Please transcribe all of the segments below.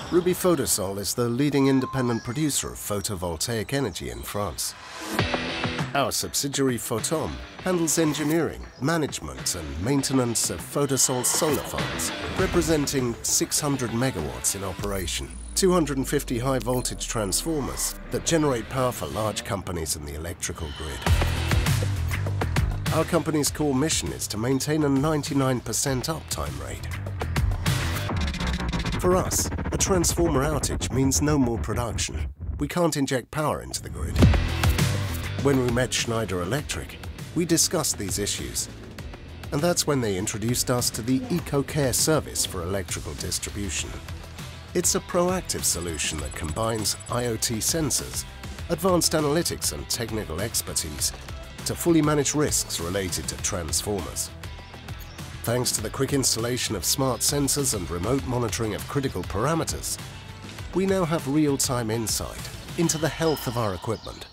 Rubis Photosol is the leading independent producer of photovoltaic energy in France. Our subsidiary Photom handles engineering, management and maintenance of Photosol solar farms, representing 600 megawatts in operation, 250 high-voltage transformers that generate power for large companies in the electrical grid. Our company's core mission is to maintain a 99% uptime rate. For us, a transformer outage means no more production. We can't inject power into the grid. When we met Schneider Electric, we discussed these issues. And that's when they introduced us to the EcoCare service for electrical distribution. It's a proactive solution that combines IoT sensors, advanced analytics and technical expertise to fully manage risks related to transformers. Thanks to the quick installation of smart sensors and remote monitoring of critical parameters, we now have real-time insight into the health of our equipment.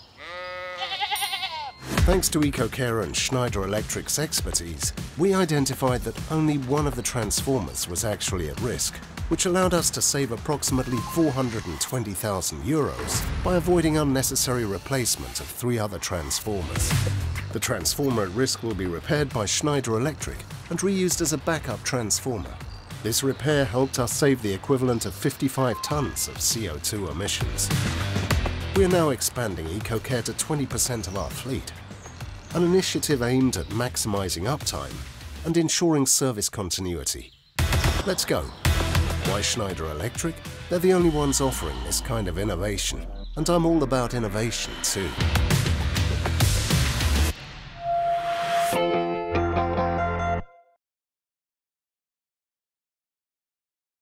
Thanks to EcoCare and Schneider Electric's expertise, we identified that only one of the transformers was actually at risk, which allowed us to save approximately €420,000 by avoiding unnecessary replacement of 3 other transformers. The transformer at risk will be repaired by Schneider Electric and reused as a backup transformer. This repair helped us save the equivalent of 55 tons of CO2 emissions. We are now expanding EcoCare to 20% of our fleet, an initiative aimed at maximizing uptime and ensuring service continuity. Let's go. Why Schneider Electric? They're the only ones offering this kind of innovation, and I'm all about innovation too.